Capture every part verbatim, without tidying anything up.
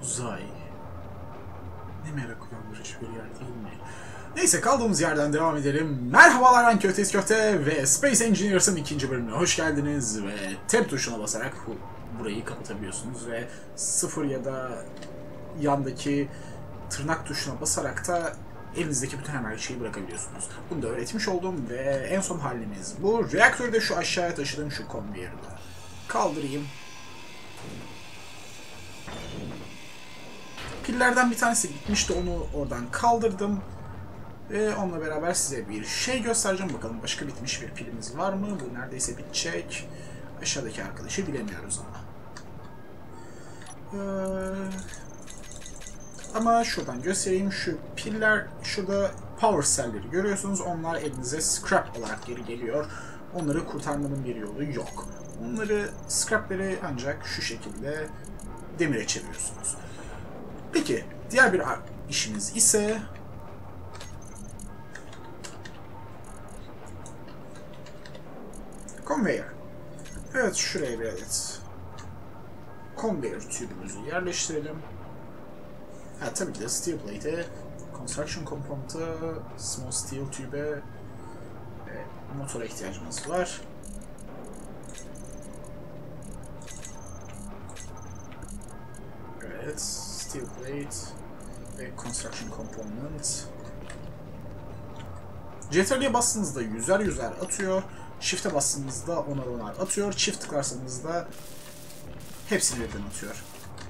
Uzay. Ne merak uyandırıcı bir yer değil mi? Neyse, kaldığımız yerden devam edelim. Merhabalar, ben Köfteyiz Köfte ve Space Engineers'ın ikinci bölümüne hoş geldiniz ve tab tuşuna basarak burayı kapatabiliyorsunuz ve sıfır ya da yandaki tırnak tuşuna basarak da elinizdeki bütün her şeyi bırakabiliyorsunuz. Bunu da öğretmiş oldum ve en son halimiz bu. Reaktörü de şu aşağıya taşıdım, şu konveyörü de. Kaldırayım. Pillerden bir tanesi bitmişti, onu oradan kaldırdım. Ve onunla beraber size bir şey göstereceğim. Bakalım başka bitmiş bir pilimiz var mı? Bu neredeyse bitecek. Aşağıdaki arkadaşı bilemiyoruz ama. Ee, ama şuradan göstereyim. Şu piller, şurada power cell'leri görüyorsunuz. Onlar elinize scrap olarak geri geliyor. Onları kurtarmanın bir yolu yok. Onları, scrap'leri ancak şu şekilde demire çeviriyorsunuz. Peki, diğer bir işimiz ise conveyor. Evet, şuraya bir adet conveyor tübümüzü yerleştirelim. Ha, tabii ki de steel plate'e, construction component'a, small steel tübe ve motora ihtiyacımız var. Evet, steel plate ve construction component. C T R L'ye bastığınızda yüzer yüzer atıyor. Shift'e bastığınızda onar onar atıyor. Çift tıklarsanız da hepsini birden atıyor.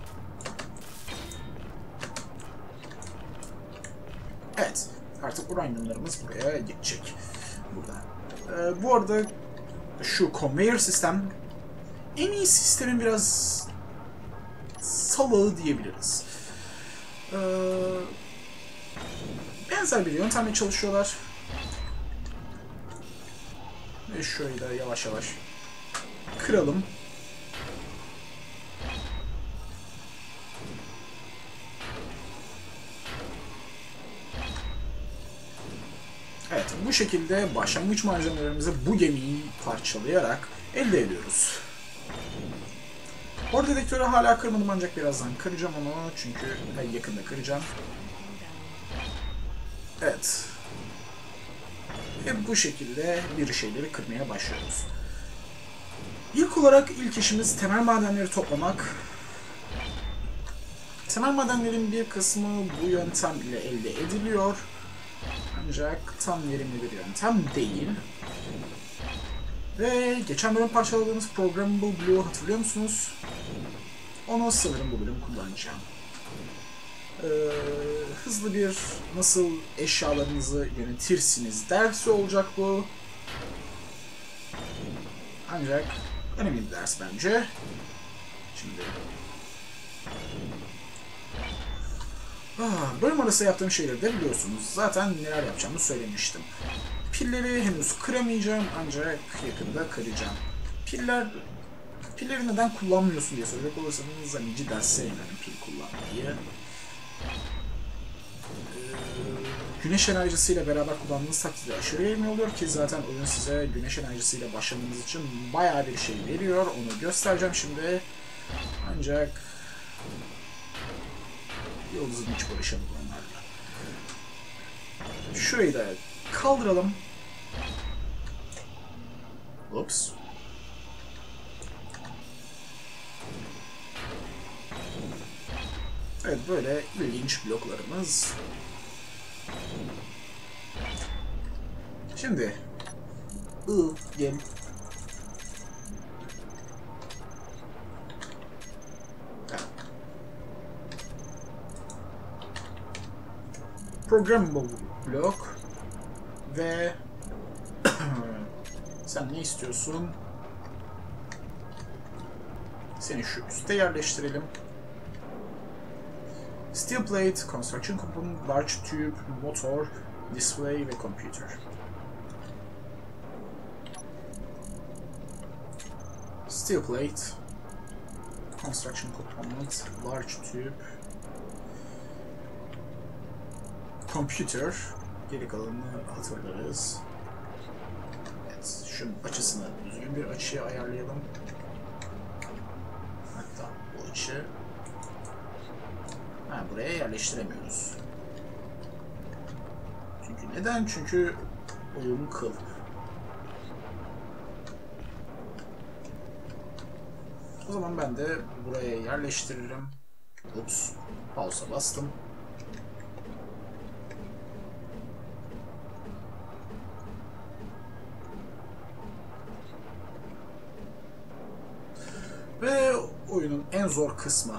Evet, artık uranyumlarımız buraya geçecek. Burada. Ee, bu arada şu conveyor sistem en iyi sistemin biraz salağı diyebiliriz. Ee, benzer bir yöntemle çalışıyorlar. Ve şurayı da yavaş yavaş kıralım. Evet, bu şekilde başlangıç malzemelerimizi bu gemiyi parçalayarak elde ediyoruz. Port dedektörü hala kırmadım, ancak birazdan kıracağım onu, çünkü yakında kıracağım. Evet. Ve bu şekilde bir şeyleri kırmaya başlıyoruz. İlk olarak ilk işimiz temel madenleri toplamak. Temel madenlerin bir kısmı bu yöntem ile elde ediliyor. Ancak tam verimli bir yöntem değil. Ve geçen bölüm parçaladığımız Programmable Blue'u hatırlıyor musunuz? Onu sanırım bu bölüm kullanacağım. Ee, hızlı bir nasıl eşyalarınızı yönetirsiniz dersi olacak bu. Ancak önemli bir ders bence. Şimdi ah, bölüm arası yaptığım şeyleri de biliyorsunuz. Zaten neler yapacağımı söylemiştim. Pilleri henüz kıramayacağım, ancak yakında kıracağım. Piller pilleri neden kullanmıyorsun diye soracak olursanız, hani cidden sevmiyorum pil kullanmayı. Güneş enerjisiyle beraber kullandığınız takdirde aşırı verimli oluyor ki zaten oyun size güneş enerjisiyle başlamanız için bayağı bir şey veriyor. Onu göstereceğim şimdi. Ancak yıldızın hiç barışamadı onlarla. Şurayı da kaldıralım. Ups. Evet, böyle ilginç bloklarımız. Şimdi I gel. Programmable blok ve sen ne istiyorsun? Seni şu üste yerleştirelim. Steel plate, construction component, large tube, motor, display ve computer. Steel plate, construction component, large tube, computer. Geri kalanını hatırlarız. Evet, şunun açısını düzgün bir açıya ayarlayalım. Hatta bu açı buraya yerleştiremiyoruz. Çünkü neden? Çünkü oyun kıl. O zaman ben de buraya yerleştiririm. Ups. Pause'a bastım. Ve oyunun en zor kısmı.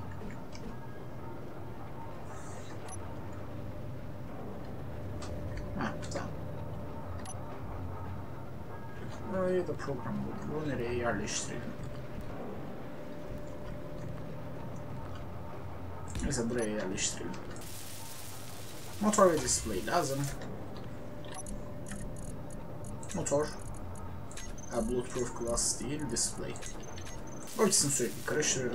Heh, tamam. Burayı da program bu. Nereye yerleştirelim? Neyse buraya yerleştirelim. Motor ve display lazım. Motor. Ha, Bulletproof Glass değil, display. O ikisini sürekli karıştırıyorum.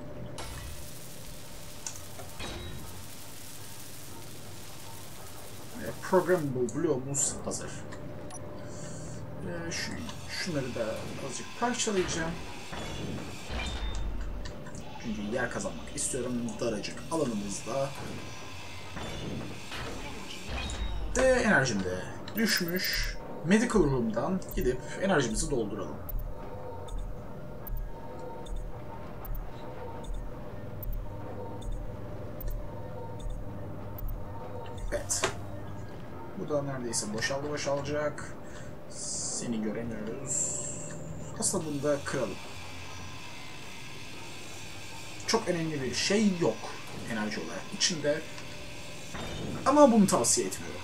Ve Programmable bloğumuz hazır. Ee, şu, şunları da azıcık parçalayacağım. Çünkü yer kazanmak istiyorum. Daracık alanımızda. De enerjim de düşmüş. Medical Room'dan gidip enerjimizi dolduralım. Evet. Bu da neredeyse boşaldı boşalacak. Seni göremiyoruz. Aslında bunu da kıralım. Çok önemli bir şey yok enerji olarak içinde. Ama bunu tavsiye etmiyorum.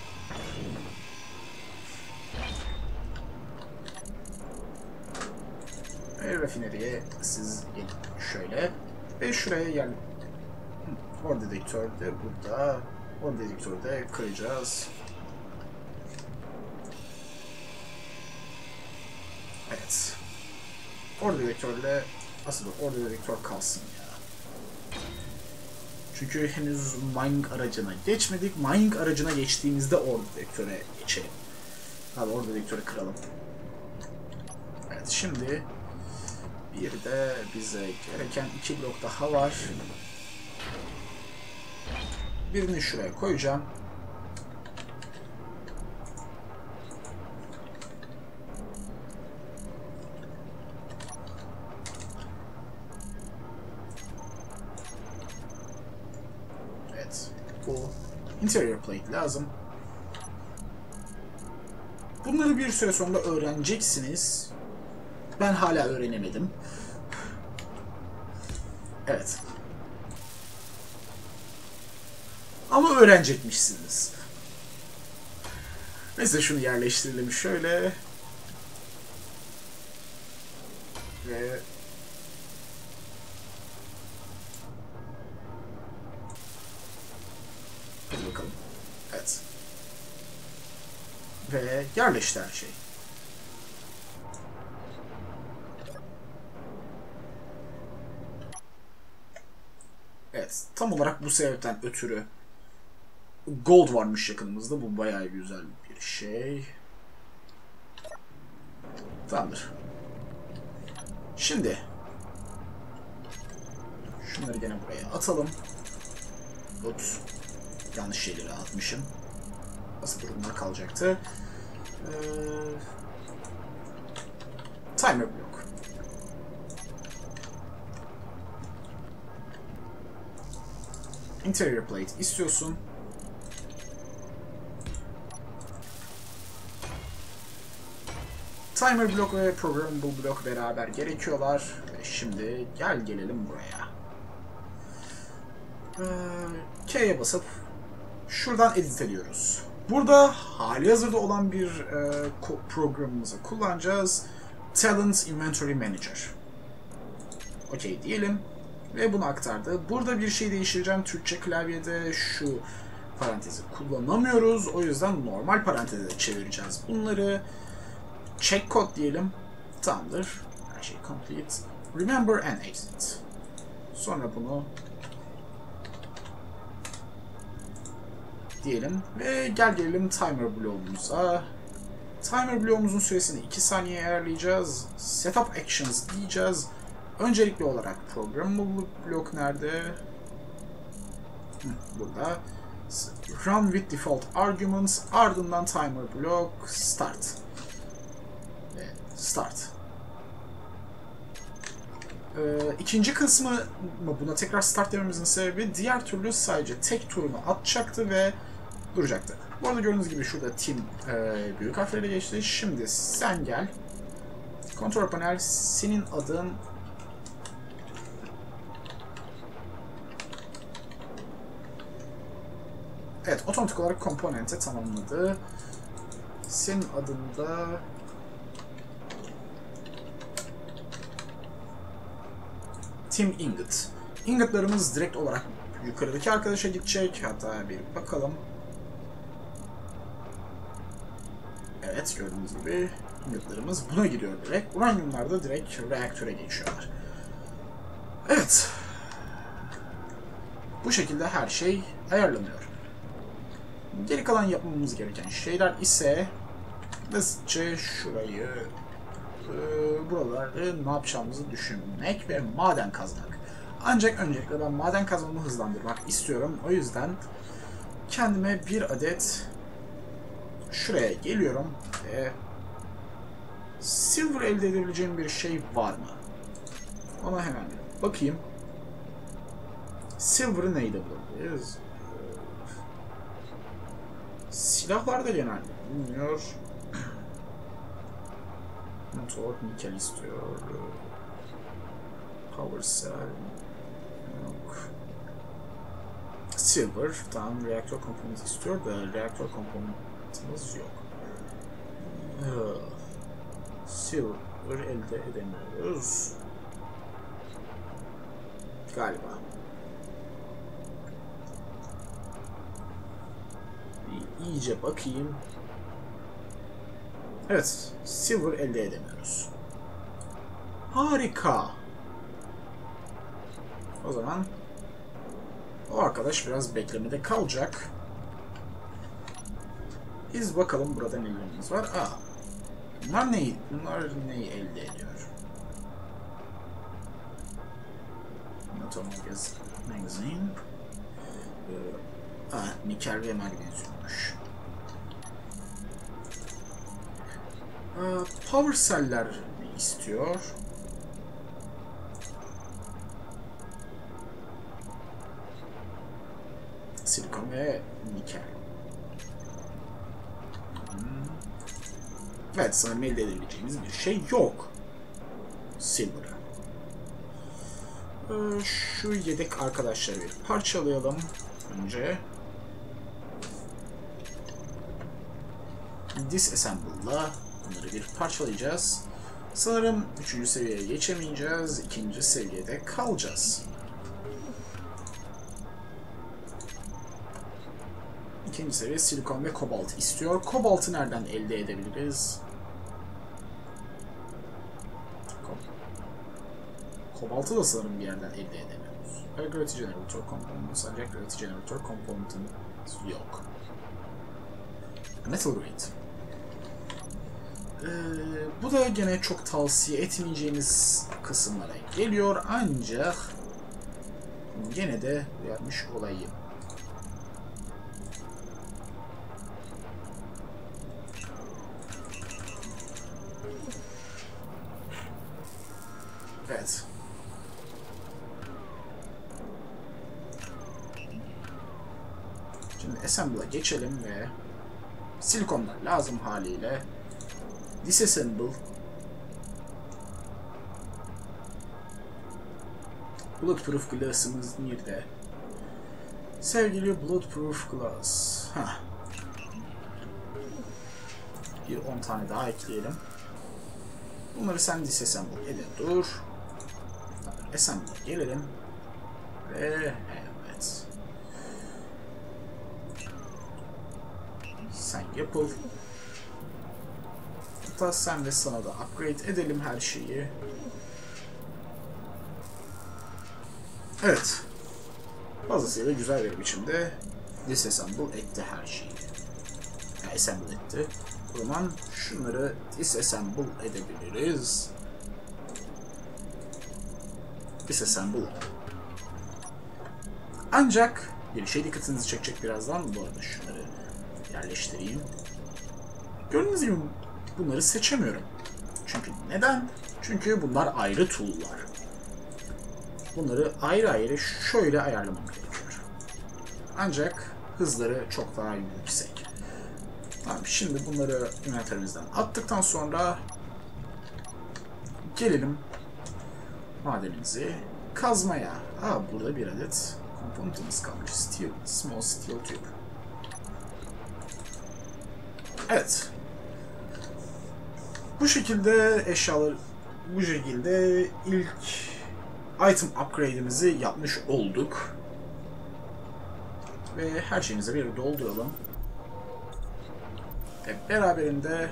Ve rafineriye siz gelin şöyle. Ve şuraya gel. Or dedektör de burada. Or dedektörü de kıracağız. Evet. Or dedektörle aslında or dedektör kalsın ya. Çünkü henüz mining aracına geçmedik. Mining aracına geçtiğimizde or dedektöre geçelim. Hadi or dedektörü kıralım. Evet, şimdi bir de bize gereken iki blok daha var. Birini şuraya koyacağım. Evet, bu interior plate lazım. Bunları bir süre sonra öğreneceksiniz. Ben hala öğrenemedim. Evet. Ama öğrenecekmişsiniz. Neyse şunu yerleştirelim şöyle. Ve hadi bakalım. Evet. Ve yerleşti her şey. Evet. Tam olarak bu sebepten ötürü gold varmış yakınımızda. Bu bayağı güzel bir şey. Tamamdır. Şimdi şunları gene buraya atalım. Ups. Yanlış şeyleri atmışım. Nasıl durumda kalacaktı? Ee, timer block. Interior plate istiyorsun. Timer block ve programmable block beraber gerekiyorlar. Ve şimdi gel gelelim buraya. Ee, K'ye basıp şuradan edit ediyoruz. Burada hali hazırda olan bir e, programımızı kullanacağız. Talent Inventory Manager. Okey diyelim. Ve bunu aktardı. Burada bir şey değiştireceğim. Türkçe klavyede şu parantezi kullanamıyoruz. O yüzden normal paranteze çevireceğiz bunları. Check code diyelim. Tamamdır. Her şey complete. Remember and exit. Sonra bunu diyelim ve gel gelelim timer bloğumuza. Timer bloğumuzun süresini iki saniye ayarlayacağız. Setup actions diyeceğiz. Öncelikli olarak programmable blok nerede? Burada run with default arguments, ardından timer block start. Evet, start. Ee, ikinci kısmı buna tekrar start dememizin sebebi diğer türlü sadece tek turunu atacaktı ve duracaktı. Bu arada gördüğünüz gibi şurada team e, büyük harflerle geçti. Şimdi sen gel. Kontrol panel, senin adın evet, otomatik olarak komponente tamamladı. Senin adında Team Ingot. Ingotlarımız direkt olarak yukarıdaki arkadaşa gidecek. Hatta bir bakalım. Evet, gördüğünüz gibi ingotlarımız buna gidiyor direkt. Uranyumlar da direkt reaktöre geçiyorlar. Evet. Bu şekilde her şey ayarlanıyor. Geri kalan yapmamız gereken şeyler ise hızlıca şurayı, e, buraları ne yapacağımızı düşünmek ve maden kazmak. Ancak öncelikle ben maden kazmamı hızlandırmak istiyorum. O yüzden kendime bir adet şuraya geliyorum ve silver elde edebileceğim bir şey var mı? Ona hemen bakayım. Silver'ı neyde bulabiliriz? Silahlarda genelde bulunmuyor. Motor, nikel istiyor. Power cell. Yok. Silver, tamam, reaktör komponenti istiyor da reaktör komponentimiz yok. Silver elde edemiyoruz. Galiba. Bir iyice bakayım. Evet, silver elde edemiyoruz. Harika. O zaman o arkadaş biraz beklemede kalacak. Biz bakalım burada nelerimiz var. Aa, bunlar neyi? Bunlar neyi elde ediyor? Atomic Magazine. Ee, aa, nikel ve magnezyummuş. Ee, power cell'ler istiyor. Silikon ve nikel. Hmm. Evet, sanırım elde edebileceğimiz bir şey yok. Silver'a. Ee, şu yedek arkadaşları bir parçalayalım önce. Disassemble'la bunları bir parçalayacağız. Sanırım üçüncü seviyeye geçemeyeceğiz. İkinci seviyede kalacağız. İkinci seviye silikon ve kobalt istiyor. Kobaltı nereden elde edebiliriz? Kobaltı da sanırım bir yerden elde edemiyoruz. Gravity Generator Components, ancak Gravity Generator Component'ın yok. Metal Grade. Ee, bu da gene çok tavsiye etmeyeceğimiz kısımlara geliyor, ancak gene de uyarmış olayım. Evet. Şimdi assemble'a geçelim ve silikonlar lazım haliyle disassemble, bulletproof glass'ımız nerede? Sevgili bulletproof glass. Heh. Bir on tane daha ekleyelim. Bunları sen disassemble edin, dur. Assemble'a gelelim ve evet. Sen yapıl. Hatta sen ve sana da upgrade edelim her şeyi. Evet. Fazlasıyla güzel bir biçimde disassemble etti her şeyi. Yani assemble etti. O zaman şunları disassemble edebiliriz. Disassemble. Ancak Bir şey dikkatinizi çekecek birazdan. Bu arada şunları yerleştireyim. Gördüğünüz gibi bunları seçemiyorum. Çünkü neden? Çünkü bunlar ayrı tool'lar. Bunları ayrı ayrı şöyle ayarlamam gerekiyor. Ancak hızları çok daha yüksek. Tamam, şimdi bunları inventörümüzden attıktan sonra gelelim madenimizi kazmaya. Aa, burada bir adet komponentimiz kalmış. Steel, small steel tube. Evet. Bu şekilde eşyalar, bu şekilde ilk item upgrade'imizi yapmış olduk. Ve her şeyimizi bir dolduralım. Ve beraberinde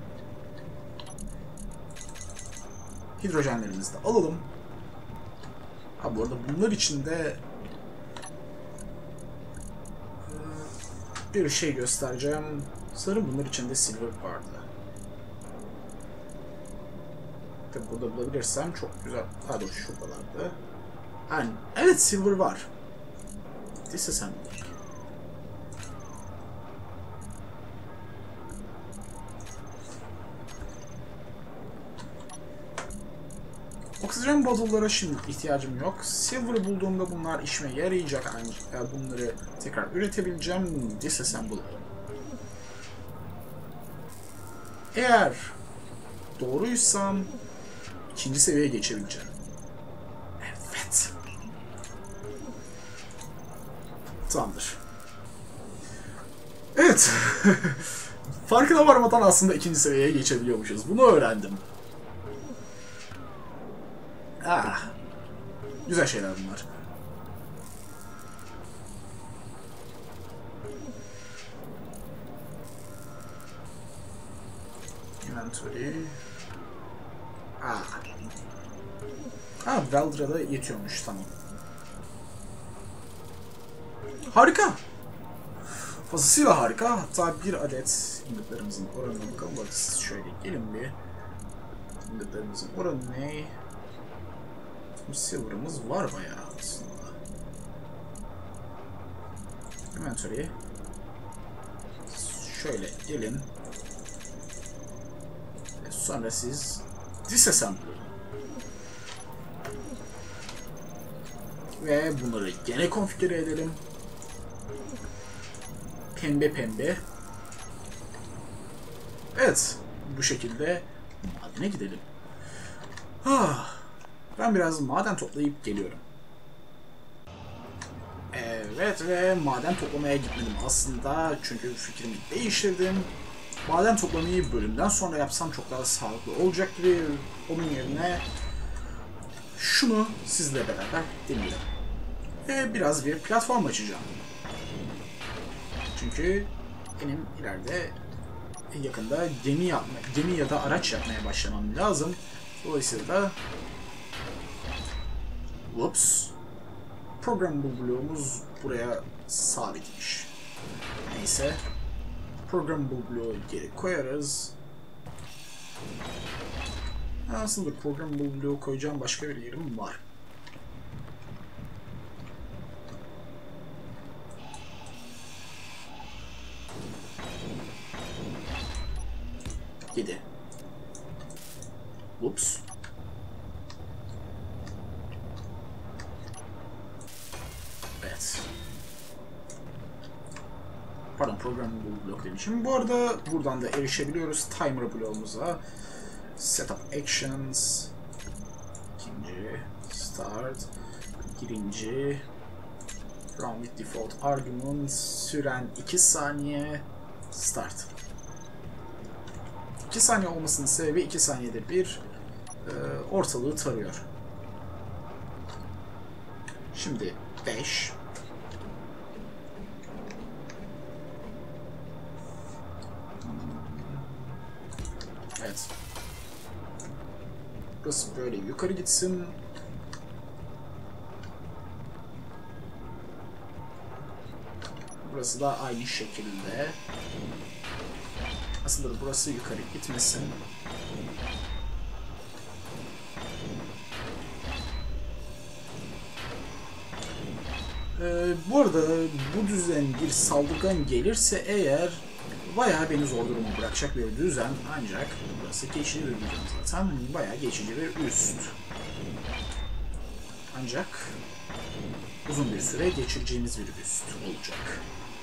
hidrojenlerimizi de alalım. Ha, bu arada bunlar içinde bir şey göstereceğim. Sanırım bunlar içinde silver vardı. Tabi burada bulabilirsem çok güzel. Ha dur, şuradalardı. Yani, evet, silver var. Disassembly. Oksijen bottle'lara şimdi ihtiyacım yok. Silver bulduğumda bunlar işime yarayacak, ancak bunları tekrar üretebileceğim. Disassemble. Eğer doğruysam ikinci seviyeye geçebileceğim. Evet. Tamamdır. Evet. Farkına varmadan aslında ikinci seviyeye geçebiliyormuşuz. Bunu öğrendim. Ah. Güzel şeyler bunlar. Inventory. Ah. Ah, Veldra'da yetiyormuş, tamam. Harika. Fazlasıyla harika. Hatta bir adet ingotlarımızın oranına bakalım. Bak, şöyle gelin bir. Ingotlarımızın oranı ne? Silver'ımız var bayağı aslında. Inventory. Şöyle gelin. Ve sonra siz disassemble. Ve bunları gene konfigüre edelim. Pembe pembe. Evet. Bu şekilde madene gidelim. Ah. Ben biraz maden toplayıp geliyorum. Evet, ve maden toplamaya gitmedim aslında. Çünkü fikrimi değiştirdim. Maden toplamayı bölümden sonra yapsam çok daha sağlıklı olacak gibi. Onun yerine şunu sizle beraber deneyelim. Ve biraz bir platform açacağım. Çünkü benim ileride yakında gemi yapma, gemi ya da araç yapmaya başlamam lazım. Dolayısıyla da Whoops. Programmable bloğumuz buraya sabitmiş. Neyse. Programmable bloğu geri koyarız. Aslında programmable bloğu koyacağım başka bir yerim var. yedi. Whoops. Evet. Pardon, programmable block demişim. Bu arada buradan da erişebiliyoruz timer bloğumuza. Setup actions. İkinci. Start. Birinci. Run with default argument. Süren iki saniye. Start. iki saniye olmasının sebebi iki saniyede bir e, ortalığı tarıyor. Şimdi beş. Evet. Burası böyle yukarı gitsin. Burası da aynı şekilde. Aslında burası yukarı gitmesin. Ee, bu arada bu düzen bir saldırgan gelirse eğer bayağı beni zor duruma bırakacak bir düzen, ancak burası geçici bir düzen zaten, bayağı geçici bir üst. Ancak uzun bir süre geçireceğimiz bir üst olacak.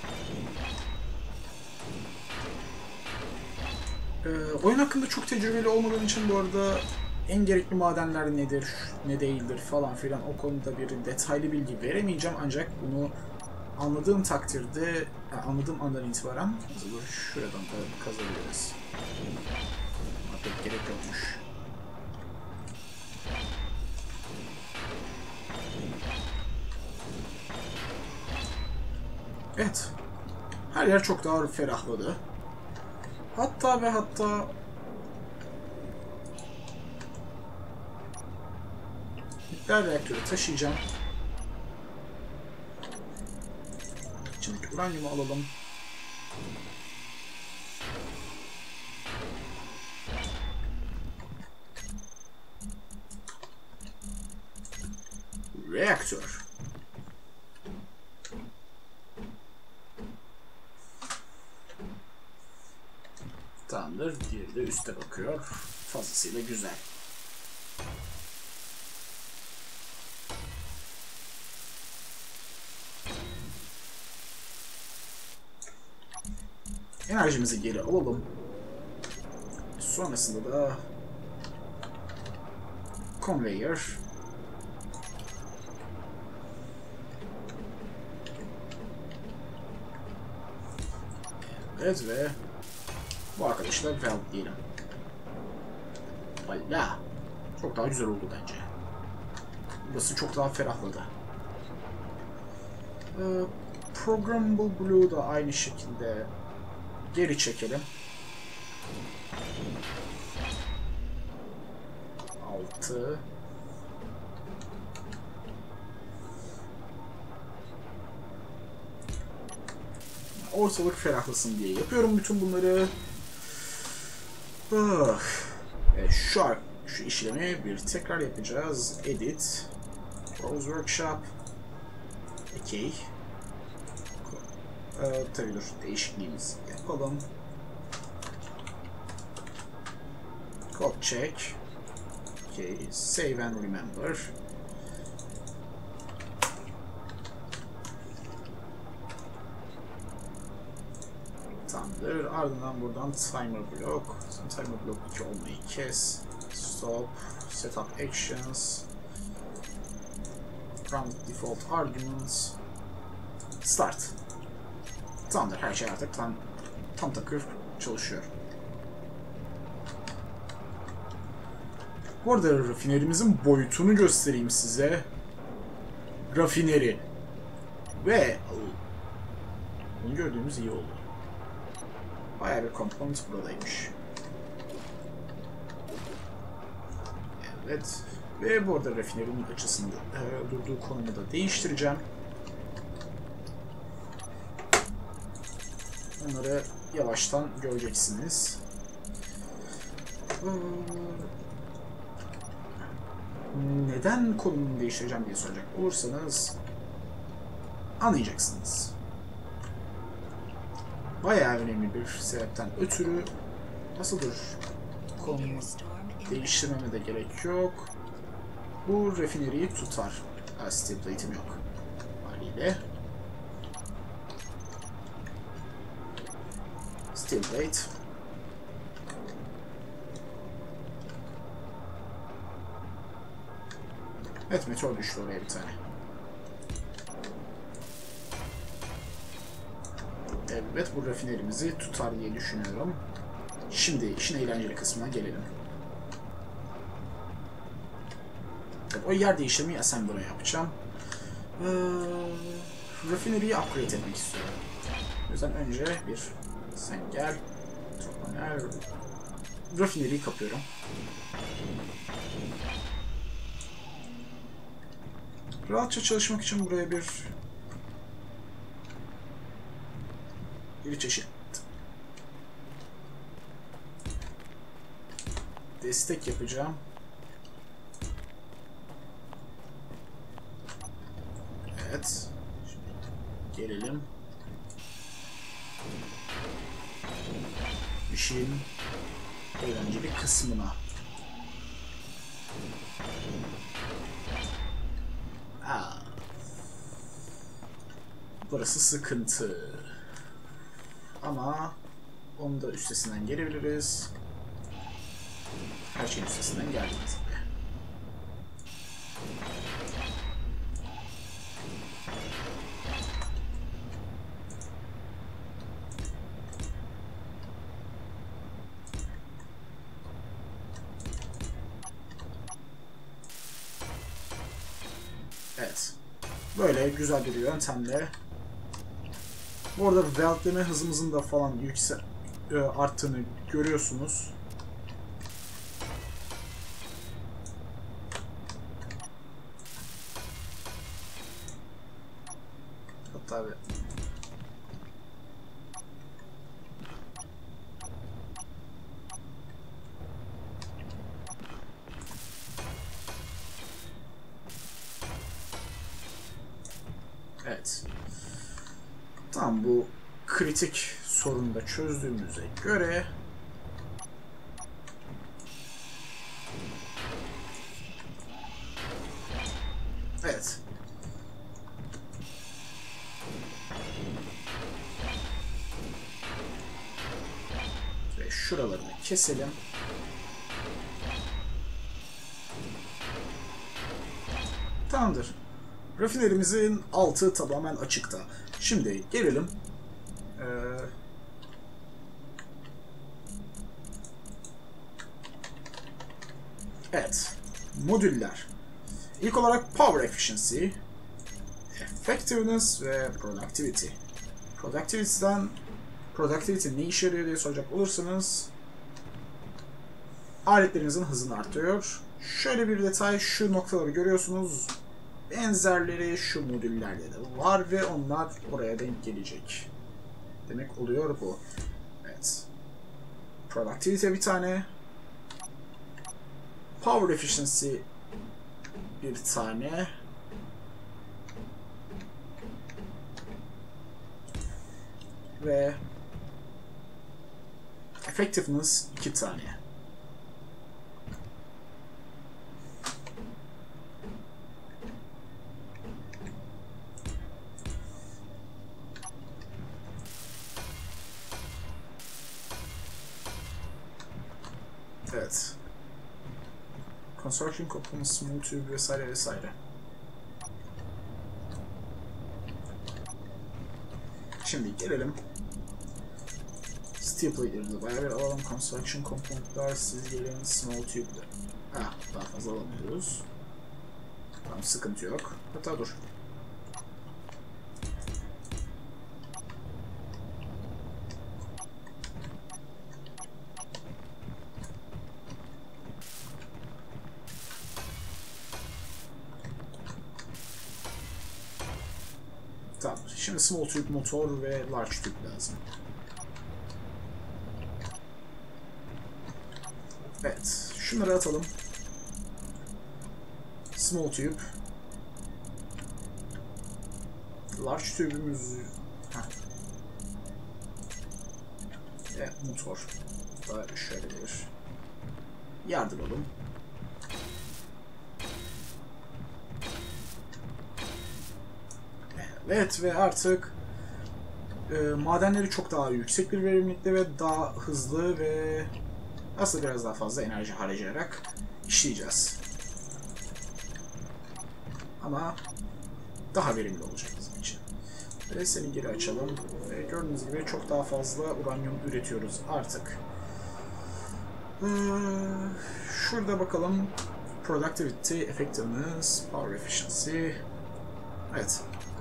Ee, oyun hakkında çok tecrübeli olmadığım için bu arada en gerekli madenler nedir, ne değildir falan filan o konuda bir detaylı bilgi veremeyeceğim, ancak bunu anladığım takdirde, yani anladığım andan itibaren şuradan da kazabiliriz. Ama pek gerek yokmuş. Evet. Her yer çok daha ferahladı. Hatta ve hatta nükleer reaktörü taşıyacağım. İçindeki uranyumu alalım. Reaktör. Tamamdır. Diğeri de üste bakıyor. Fazlasıyla güzel. Enerjimizi geri alalım. Sonrasında da conveyor. Evet ve bu arkadaşla valve diyelim. Valla. Çok daha güzel oldu bence. Burası çok daha ferahladı. Ee, Programmable Blue da aynı şekilde geri çekelim. Altı. Ortalık ferahlasın diye yapıyorum bütün bunları. Ah. Evet, şu, an, şu işlemi bir tekrar yapacağız. Edit. Browse Workshop. Okay. Ee, tabii dur. Değişikliğimizi yapalım. Code check. Okay. Save and remember. Tamamdır. Ardından buradan timer block. Timer block iki olmayı kes. Stop. Setup actions. Run default arguments. Start. Tamamdır. Her şey artık tam tam takır çalışıyor. Bu arada rafinerimizin boyutunu göstereyim size. Rafineri. Ve bunu gördüğümüz iyi oldu. Bayağı bir komponent buradaymış. Evet. Ve bu arada rafinerinin açısında e, durduğu konumu da değiştireceğim. Onları yavaştan göreceksiniz. Neden konumunu değiştireceğim diye soracak olursanız anlayacaksınız. Bayağı önemli bir sebepten ötürü nasıldır konumu değiştirmeme de gerek yok. Bu rafineriyi tutar. Steel plate'im yok. Haliyle. Steel plate. Evet, meteor düştü oraya bir tane. Evet, bu rafinerimizi tutar diye düşünüyorum. Şimdi işin eğlenceli kısmına gelelim. Evet, o yer değiştirmeyi Assembler'a yapacağım. Ee, rafineriyi upgrade etmek istiyorum. O yüzden önce bir sen gel. Toplaner. Rafineriyi kapıyorum. Rahatça çalışmak için buraya bir bir çeşit destek yapacağım. Evet. gelelim. İşin eğlenceli kısmına. Aa. Burası sıkıntı. Ama onu da üstesinden gelebiliriz. Her şeyin üstesinden geldiğimiz gibi. Evet. Böyle güzel bir yöntemle. Bu arada weltleme hızımızın da falan yüksek arttığını görüyorsunuz. Hatta bir evet. Tam bu kritik sorunu da çözdüğümüze göre evet. Ve şuralarını keselim. Tamamdır. Rafinerimizin altı tamamen açıkta. Şimdi gelelim. Ee, evet. Modüller. İlk olarak Power Efficiency, Effectiveness ve Productivity. Productivity'den Productivity ne işe yarıyor diye soracak olursanız aletlerinizin hızını artırıyor. Şöyle bir detay, şu noktaları görüyorsunuz. Benzerleri şu modüllerde de var ve onlar oraya denk gelecek. Demek oluyor bu. Evet. Productivity bir tane. Power Efficiency bir tane. Ve Effectiveness iki tane. Evet. Construction Components, Small Tube vesaire vesaire. Şimdi gelelim. Steel Plate'lerimizi bayağı bir alalım. Construction Component'lar, siz gelin Small Tube'de. Ah, daha fazla alamıyoruz. Tamam, sıkıntı yok. Hatta dur. Tamam. Şimdi small tube motor ve large tube lazım. Evet. Şunları atalım. Small tube. Large tube'ümüz... Ve motor. Daha şöyle bir yardıralım. Evet ve artık e, madenleri çok daha yüksek bir verimlilikte ve daha hızlı ve aslında biraz daha fazla enerji harcayarak işleyeceğiz. Ama daha verimli olacak bizim için. Ve seni geri açalım. Ve gördüğünüz gibi çok daha fazla uranyum üretiyoruz artık. Ee, şurada bakalım. Productivity, Effectiveness, Power Efficiency. Evet.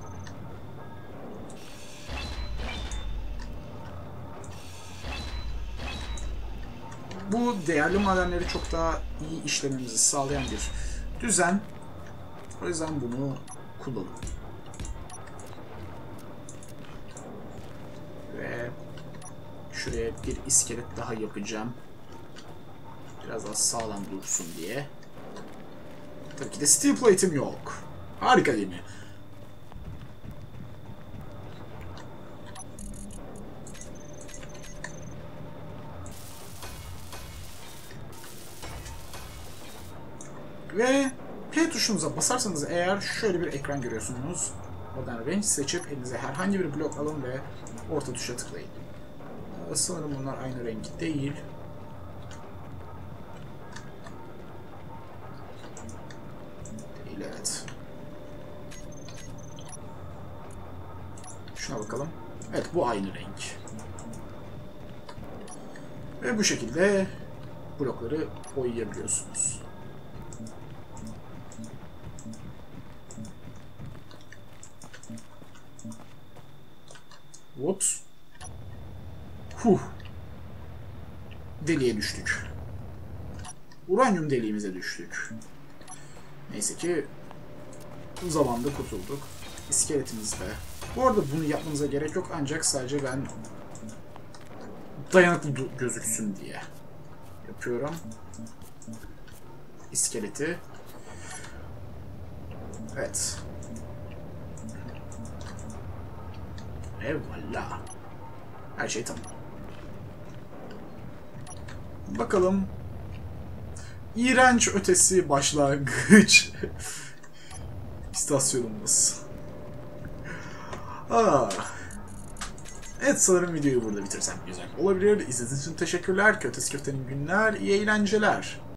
Bu değerli madenleri çok daha iyi işlememizi sağlayan bir düzen. O yüzden bunu kullanalım. Ve şuraya bir iskelet daha yapacağım. Biraz daha sağlam dursun diye. Tabii ki de steel plate'im yok. Harika değil mi? Ve P tuşunuza basarsanız eğer şöyle bir ekran görüyorsunuz. Oradan range seçip elinize herhangi bir blok alın ve orta tuşa tıklayın. Sanırım bunlar aynı renk değil. Değil, evet. Şuna bakalım. Evet, bu aynı renk. Ve bu şekilde blokları boyayabiliyorsunuz. Whoops. Huh. Deliğe düştük. Uranyum deliğimize düştük. Neyse ki zamanda kurtulduk. İskeletimiz be. Bu arada bunu yapmanıza gerek yok, ancak sadece ben dayanıklı gözüksün diye yapıyorum. İskeleti. Evet. Eyvallah. Her şey tamam. Bakalım. İğrenç ötesi başlangıç istasyonumuz. Aa. Evet, sanırım videoyu burada bitirsem güzel olabilir. İzlediğiniz için teşekkürler. Kötesi Köfte'nin günler, iyi eğlenceler.